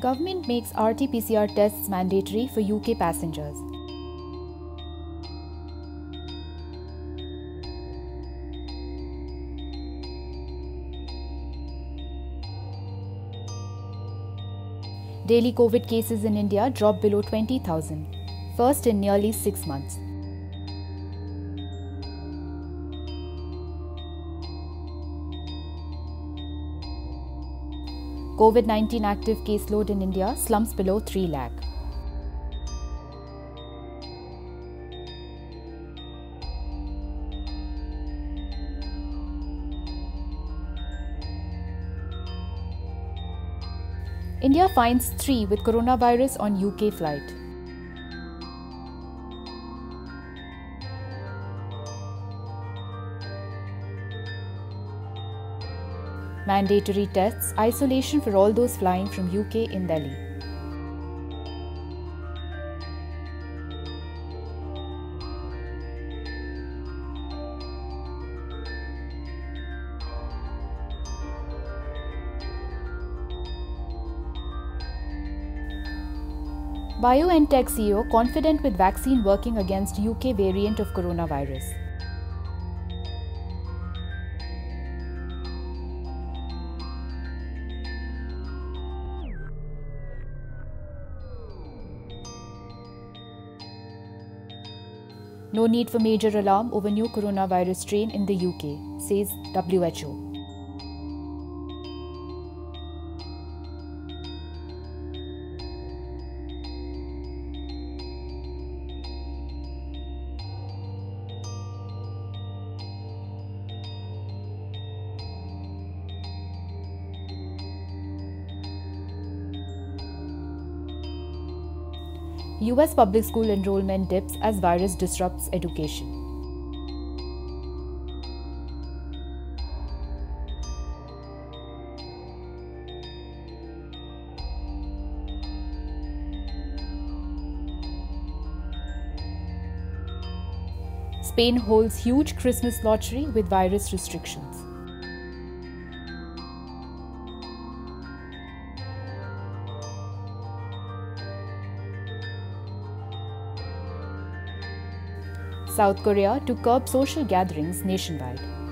Government makes RT-PCR tests mandatory for UK passengers. Daily COVID cases in India dropped below 20,000, first in nearly 6 months. COVID-19 active caseload in India slumps below 3 lakh. India finds 3 with coronavirus on UK flight. Mandatory tests, isolation for all those flying from UK in Delhi. BioNTech CEO confident with vaccine working against UK variant of coronavirus. No need for major alarm over new coronavirus strain in the UK, says WHO. US public school enrollment dips as virus disrupts education. Spain holds huge Christmas lottery with virus restrictions. South Korea to curb social gatherings nationwide.